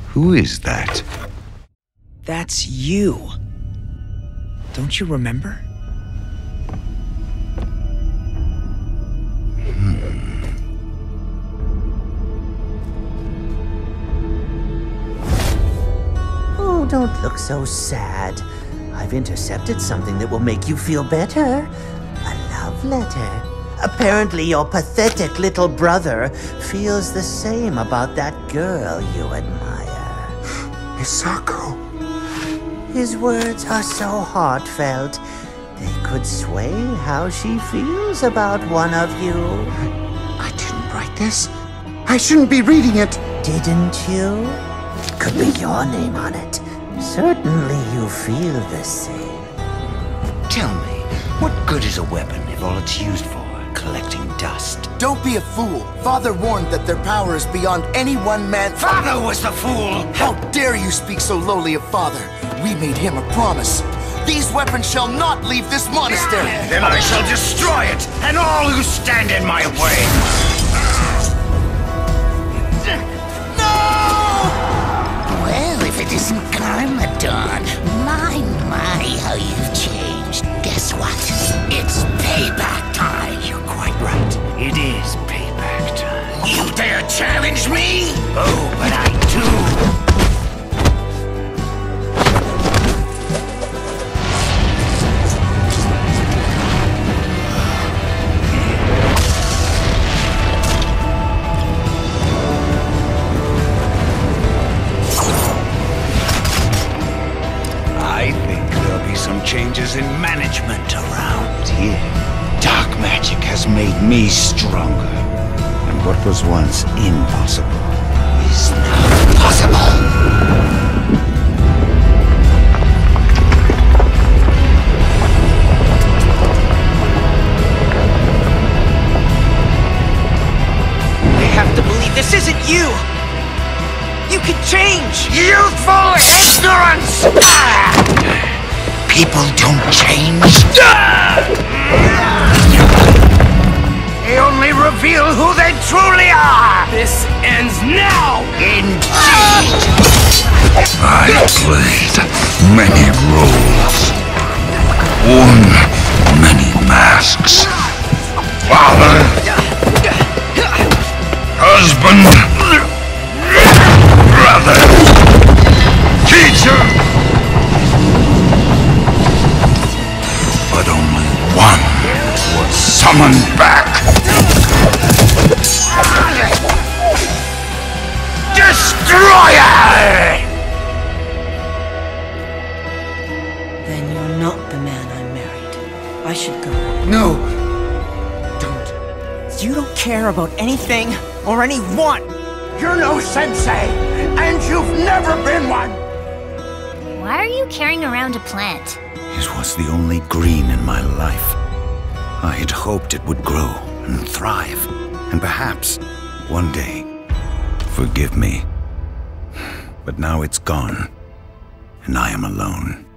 Who is that? That's you. Don't you remember? Oh, don't look so sad. I've intercepted something that will make you feel better. A love letter. Apparently your pathetic little brother feels the same about that girl you admire. Misako. His words are so heartfelt. They could sway how she feels about one of you. I didn't write this. I shouldn't be reading it. Didn't you? It could be your name on it. Certainly you feel the same. Tell me, what good is a weapon if all it's used for? Collecting dust. Don't be a fool. Father warned that their power is beyond any one man. Father was the fool! How dare you speak so lowly of Father? We made him a promise. These weapons shall not leave this monastery. Then I shall destroy it, and all who stand in my way. No! Well, if it isn't Garmadon, my, how you've changed. Guess what? It's payback time. You're quite right. It is payback time. You dare challenge me? Oh, but I do. Changes in management around here. Dark magic has made me stronger. And what was once impossible is now possible. I have to believe this isn't you! You can change! Youthful ignorance! People don't change. They only reveal who they truly are. This ends now! Indeed. I played many roles, worn many masks. Father, husband, brother, teacher. But only one was summoned back. Destroyer! Then you're not the man I married. I should go. No! Don't. You don't care about anything or anyone! You're no sensei, and you've never been one! Why are you carrying around a plant? It was the only green in my life. I had hoped it would grow and thrive, and perhaps, one day, forgive me. But now it's gone, and I am alone.